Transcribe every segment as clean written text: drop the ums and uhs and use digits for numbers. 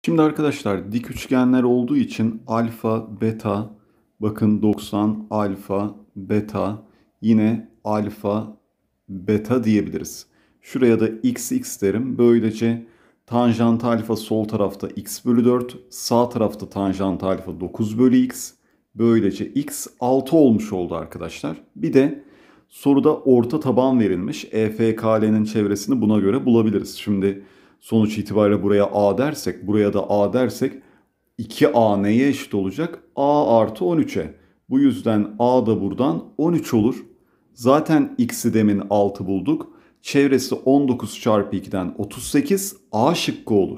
Şimdi arkadaşlar dik üçgenler olduğu için alfa, beta, bakın 90, alfa, beta, yine alfa, beta diyebiliriz. Şuraya da x derim. Böylece tanjant alfa sol tarafta x bölü 4, sağ tarafta tanjant alfa 9 bölü x. Böylece x 6 olmuş oldu arkadaşlar. Bir de soruda orta taban verilmiş. EFKL'nin çevresini buna göre bulabiliriz. Şimdi sonuç itibariyle buraya a dersek, buraya da a dersek 2a neye eşit olacak? A artı 13'e. Bu yüzden a da buradan 13 olur. Zaten x'i demin 6 bulduk. Çevresi 19 çarpı 2'den 38. A şıkkı olur.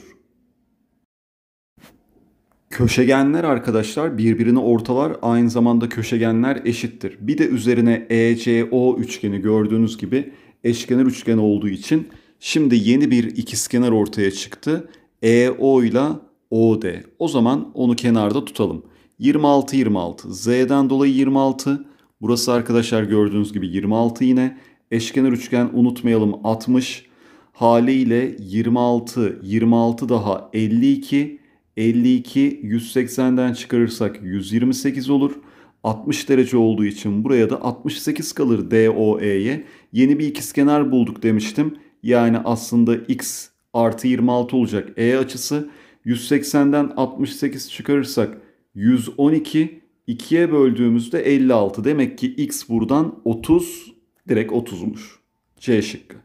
Köşegenler arkadaşlar birbirini ortalar, aynı zamanda köşegenler eşittir. Bir de üzerine ECO üçgeni gördüğünüz gibi eşkenar üçgen olduğu için şimdi yeni bir ikizkenar ortaya çıktı. EO ile OD. O zaman onu kenarda tutalım. 26 26. Z'den dolayı 26. Burası arkadaşlar gördüğünüz gibi 26 yine. Eşkenar üçgen unutmayalım 60. Haliyle 26 26 daha 52. 52 180'den çıkarırsak 128 olur. 60 derece olduğu için buraya da 68 kalır DOE'ye. Yeni bir ikizkenar bulduk demiştim. Yani aslında x artı 26 olacak E açısı. 180'den 68 çıkarırsak 112, 2'ye böldüğümüzde 56. Demek ki x buradan 30, direkt 30'muş. C şıkkı.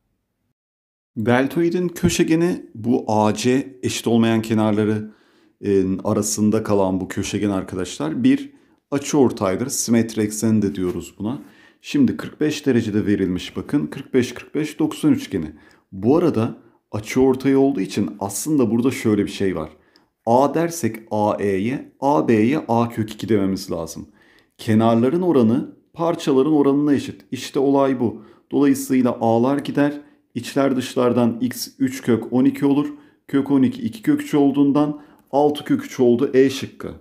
Deltoidin köşegeni bu AC eşit olmayan kenarları arasında kalan bu köşegen arkadaşlar bir açıortaydır. Simetri ekseni de diyoruz buna. Şimdi 45 derecede verilmiş bakın. 45 90 üçgeni. Bu arada açıortay olduğu için aslında burada şöyle bir şey var. A dersek AE'ye, AB'ye A kök 2 dememiz lazım. Kenarların oranı parçaların oranına eşit. İşte olay bu. Dolayısıyla A'lar gider. İçler dışlardan x 3 kök 12 olur. Kök 12 2 kök 3 olduğundan 6 kök 3 oldu E şıkkı.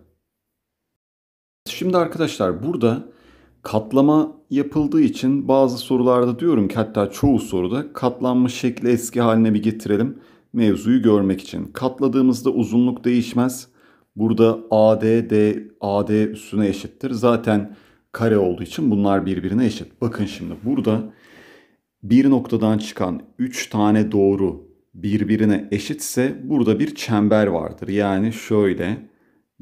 Şimdi arkadaşlar burada katlama yapıldığı için bazı sorularda diyorum ki, hatta çoğu soruda katlanmış şekli eski haline bir getirelim mevzuyu görmek için. Katladığımızda uzunluk değişmez. Burada AD üstüne eşittir. Zaten kare olduğu için bunlar birbirine eşit. Bakın şimdi burada bir noktadan çıkan 3 tane doğru birbirine eşitse burada bir çember vardır. Yani şöyle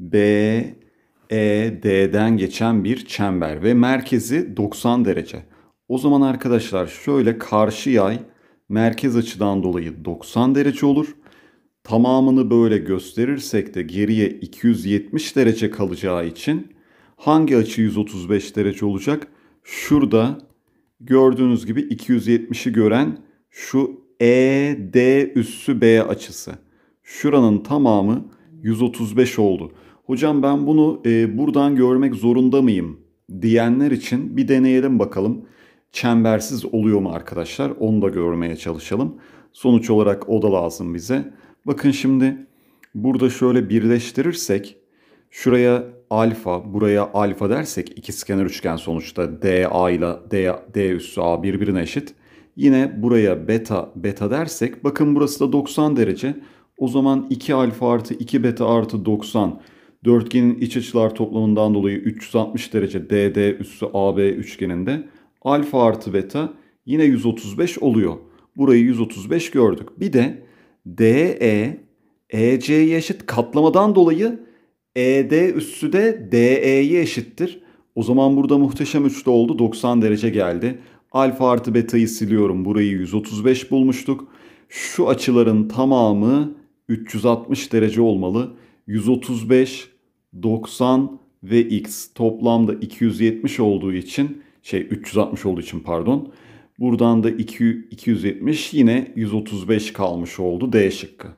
BED'den geçen bir çember ve merkezi 90 derece. O zaman arkadaşlar şöyle karşı yay merkez açıdan dolayı 90 derece olur. Tamamını böyle gösterirsek de geriye 270 derece kalacağı için hangi açı 135 derece olacak? Şurada gördüğünüz gibi 270'i gören şu ED üssü B açısı. Şuranın tamamı 135 oldu. Hocam ben bunu buradan görmek zorunda mıyım diyenler için bir deneyelim bakalım. Çembersiz oluyor mu arkadaşlar? Onu da görmeye çalışalım. Sonuç olarak o da lazım bize. Bakın şimdi burada şöyle birleştirirsek şuraya alfa, buraya alfa dersek ikizkenar üçgen sonuçta DA ile D üssü A birbirine eşit. Yine buraya beta dersek bakın burası da 90 derece. O zaman 2 alfa artı 2 beta artı 90 dörtgenin iç açılar toplamından dolayı 360 derece DD üssü AB üçgeninde alfa artı beta yine 135 oluyor. Burayı 135 gördük. Bir de DE EC'ye eşit katlamadan dolayı ED üssü de DE'ye eşittir. O zaman burada muhteşem üçlü oldu. 90 derece geldi. Alfa artı beta'yı siliyorum. Burayı 135 bulmuştuk. Şu açıların tamamı 360 derece olmalı. 135, 90 ve x toplamda 270 olduğu için 360 olduğu için pardon. Buradan da 270 yine 135 kalmış oldu D şıkkı.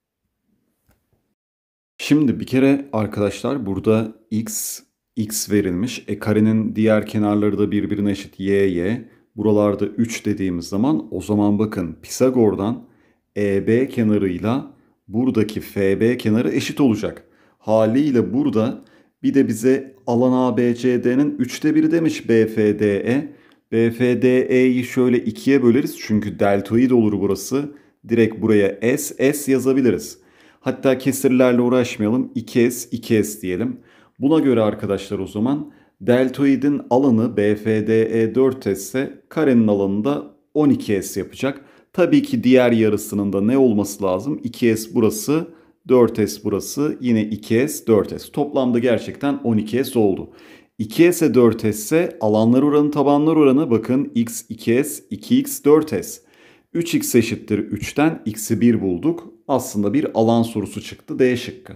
Şimdi bir kere arkadaşlar burada x verilmiş. Karenin diğer kenarları da birbirine eşit y. Buralarda 3 dediğimiz zaman o zaman bakın Pisagor'dan EB kenarıyla buradaki FB kenarı eşit olacak. Haliyle burada bir de bize alan ABCD'nin 3'te 1'i demiş BFDE. BFDE'yi şöyle 2'ye böleriz çünkü deltoid olur burası. Direkt buraya S yazabiliriz. Hatta kesirlerle uğraşmayalım. 2S, 2S diyelim. Buna göre arkadaşlar o zaman deltoidin alanı BFDE 4S ise karenin alanı da 12S yapacak. Tabii ki diğer yarısının da ne olması lazım? 2S burası, 4S burası, yine 2S, 4S. Toplamda gerçekten 12S oldu. 2S'e 4S ise alanlar oranı tabanlar oranı bakın x 2S, 2x 4S. 3x eşittir 3'ten x'i 1 bulduk. Aslında bir alan sorusu çıktı. D şıkkı.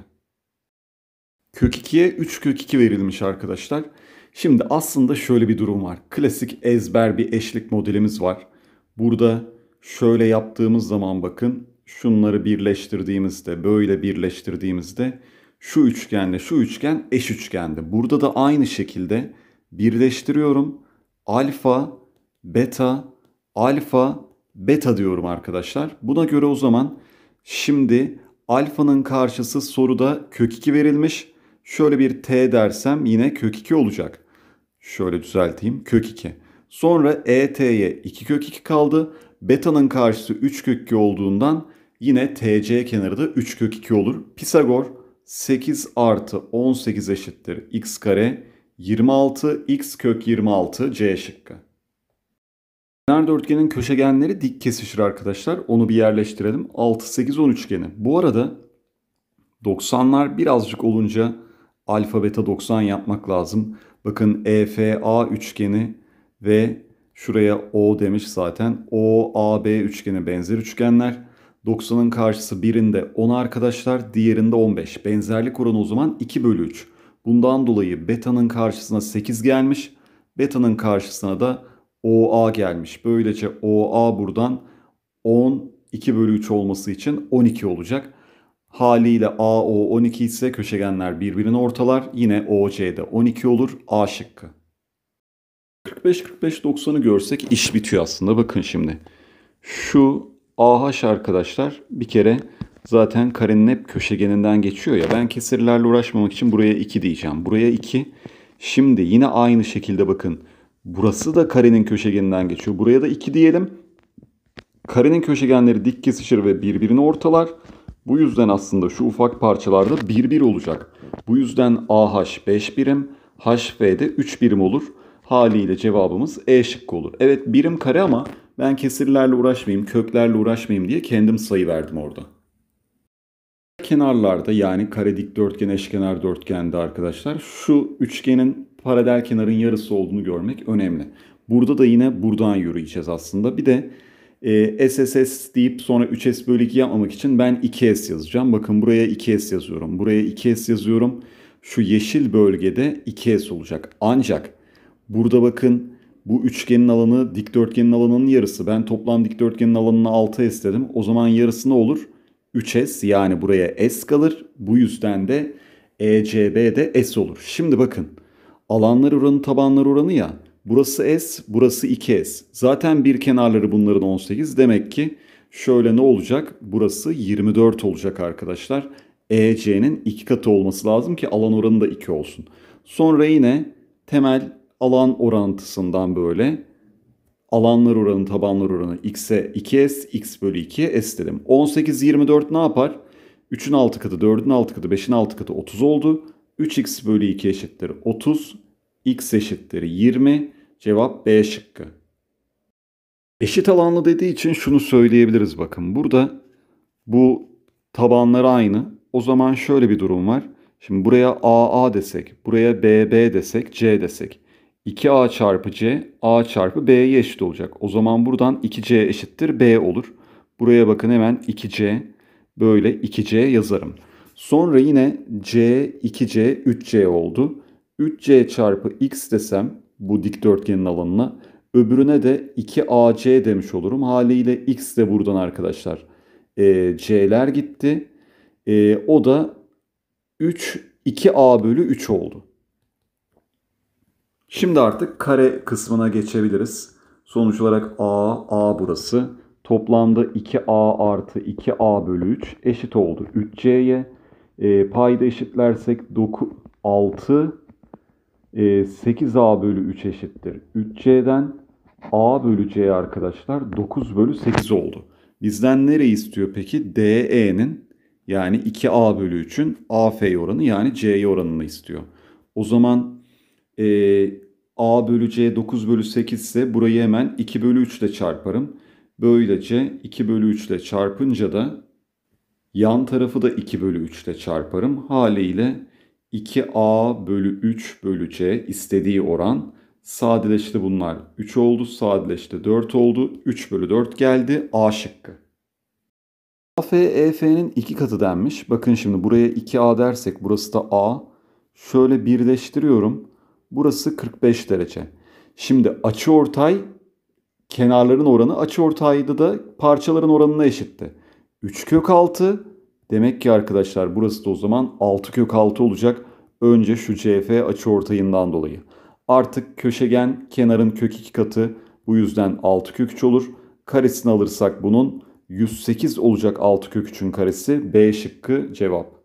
Kök 2'ye 3 kök 2 verilmiş arkadaşlar. Şimdi aslında şöyle bir durum var. Klasik ezber bir eşlik modelimiz var. Burada şöyle yaptığımız zaman bakın şunları birleştirdiğimizde böyle birleştirdiğimizde şu üçgenle şu üçgen eş üçgendi. Burada da aynı şekilde birleştiriyorum. Alfa, beta, alfa, beta diyorum arkadaşlar. Buna göre o zaman şimdi alfanın karşısı soruda kök 2 verilmiş. Şöyle bir t dersem yine kök 2 olacak. Şöyle düzelteyim, kök 2. Sonra ET'ye 2 kök 2 kaldı. Beta'nın karşısı 3 kök 2 olduğundan yine TC kenarı da 3 kök 2 olur. Pisagor 8 artı 18 eşittir x kare 26 x kök 26 C şıkkı. Kenar dörtgenin köşegenleri dik kesişir arkadaşlar. Onu bir yerleştirelim. 6, 8, 10 üçgeni. Bu arada 90'lar birazcık olunca alfa beta 90 yapmak lazım. Bakın EFA üçgeni ve şuraya O demiş zaten. OAB üçgeni benzer üçgenler. 90'ın karşısı birinde 10 arkadaşlar, diğerinde 15. Benzerlik oranı o zaman 2 bölü 3. Bundan dolayı beta'nın karşısına 8 gelmiş. Beta'nın karşısına da OA gelmiş. Böylece OA buradan 10, 2 bölü 3 olması için 12 olacak. Haliyle AO 12 ise köşegenler birbirini ortalar. Yine OC'de 12 olur. A şıkkı. 45-45-90'ı görsek iş bitiyor aslında. Bakın şimdi. Şu AH arkadaşlar bir kere zaten karenin hep köşegeninden geçiyor ya. Ben kesirlerle uğraşmamak için buraya 2 diyeceğim. Buraya 2. Şimdi yine aynı şekilde bakın. Burası da karenin köşegeninden geçiyor. Buraya da 2 diyelim. Karenin köşegenleri dik kesişir ve birbirini ortalar. Bu yüzden aslında şu ufak parçalarda 1 olacak. Bu yüzden AH 5 birim, HV de 3 birim olur. Haliyle cevabımız E şıkkı olur. Evet birim kare ama ben kesirlerle uğraşmayayım, köklerle uğraşmayayım diye kendim sayı verdim orada. Kenarlarda yani kare dikdörtgen, eşkenar dörtgende arkadaşlar şu üçgenin paralel kenarın yarısı olduğunu görmek önemli. Burada da yine buradan yürüyeceğiz aslında. Bir de SSS deyip sonra 3S bölü 2 yapmamak için ben 2S yazacağım. Bakın buraya 2S yazıyorum. Buraya 2S yazıyorum. Şu yeşil bölgede 2S olacak. Ancak burada bakın bu üçgenin alanı dikdörtgenin alanının yarısı. Ben toplam dikdörtgenin alanını 6S dedim. O zaman yarısı ne olur? 3S yani buraya S kalır. Bu yüzden de ECB de S olur. Şimdi bakın alanlar oranı tabanlar oranı ya. Burası S, burası 2S. Zaten bir kenarları bunların 18. Demek ki şöyle ne olacak? Burası 24 olacak arkadaşlar. EC'nin 2 katı olması lazım ki alan oranı da 2 olsun. Sonra yine temel alan orantısından böyle alanlar oranı tabanlar oranı x'e 2s, x bölü 2'ye s dedim. 18, 24 ne yapar? 3'ün 6 katı, 4'ün 6 katı, 5'in 6 katı 30 oldu. 3x bölü 2 eşittir 30. X eşittir 20. Cevap B şıkkı. Eşit alanlı dediği için şunu söyleyebiliriz bakın. Burada bu tabanlar aynı. O zaman şöyle bir durum var. Şimdi buraya AA desek, buraya BB desek, C desek. 2A çarpı C, A çarpı B'ye eşit olacak. O zaman buradan 2C eşittir B olur. Buraya bakın hemen 2C, böyle 2C yazarım. Sonra yine C, 2C, 3C oldu. 3C çarpı X desem bu dikdörtgenin alanına. Öbürüne de 2AC demiş olurum. Haliyle X de buradan arkadaşlar. C'ler gitti. O da 2A bölü 3 oldu. Şimdi artık kare kısmına geçebiliriz. Sonuç olarak A burası. Toplamda 2A artı 2A bölü 3 eşit oldu 3C'ye. Payda eşitlersek 6 8A bölü 3 eşittir 3C'den. A bölü C arkadaşlar 9 bölü 8 oldu. Bizden nereyi istiyor peki? DE'nin Yani 2A bölü 3'ün AF oranı yani C'ye oranını istiyor. O zaman A bölü C 9 bölü 8 ise burayı hemen 2 bölü 3 ile çarparım. Böylece 2 bölü 3 ile çarpınca da yan tarafı da 2 bölü 3 ile çarparım. Haliyle 2A bölü 3 bölü C istediği oran sadeleşti bunlar. 3 oldu, sadeleşti 4 oldu. 3 bölü 4 geldi. A şıkkı. AF EF'nin 2 katı denmiş. Bakın şimdi buraya 2A dersek burası da A. Şöyle birleştiriyorum. Burası 45 derece. Şimdi açıortay kenarların oranı açıortayda da parçaların oranına eşitti. 3 kök 6. Demek ki arkadaşlar burası da o zaman 6 kök 6 olacak. Önce şu CF açıortayından dolayı. Artık köşegen kenarın kök 2 katı. Bu yüzden 6 kök 3 olur. Karesini alırsak bunun 108 olacak 6 kök 3'ün karesi. B şıkkı cevap.